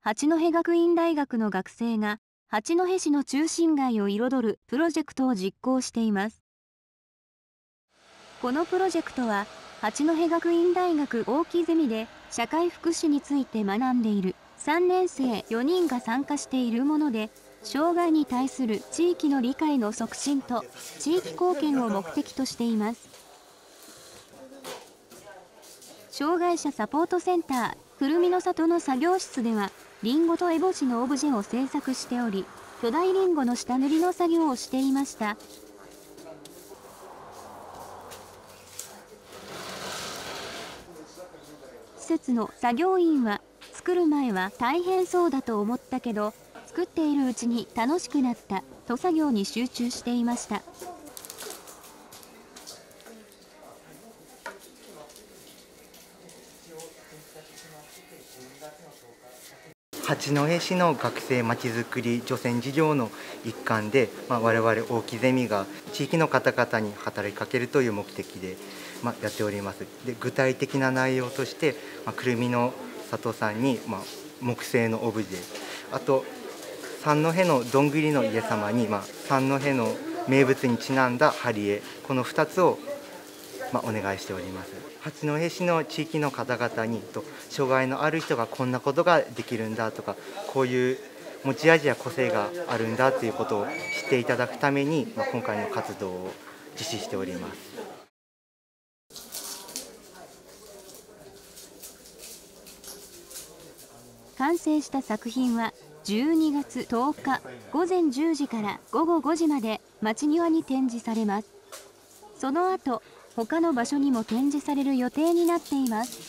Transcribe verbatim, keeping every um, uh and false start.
八戸学院大学の学生が八戸市の中心街を彩るプロジェクトを実行しています。このプロジェクトは八戸学院大学大木ゼミで社会福祉について学んでいるさんねんせいよにんが参加しているもので、障害に対する地域の理解の促進と地域貢献を目的としています。障害者サポートセンターくるみの里の作業室ではリンゴと烏帽子のオブジェを制作しており、巨大リンゴの下塗りの作業をしていました。施設の作業員は、作る前は大変そうだと思ったけど、作っているうちに楽しくなったと作業に集中していました。 八戸市の学生まちづくり助成事業の一環で、まあ、我々大木ゼミが地域の方々に働きかけるという目的で、まあ、やっております。で、具体的な内容として、まあ、くるみの里さんに、まあ、木製のオブジェ、あと三戸のどんぐりの家様に、まあ、三戸の名物にちなんだ貼り絵、このふたつを、まあ、お願いしております。八戸市の地域の方々にと障害のある人がこんなことができるんだとか、こういう持ち味や個性があるんだということを知っていただくために、まあ、今回の活動を実施しております。 完成した作品はじゅうにがつとおかごぜんじゅうじからごごごじまで町庭に展示されます。その後、他の場所にも展示される予定になっています。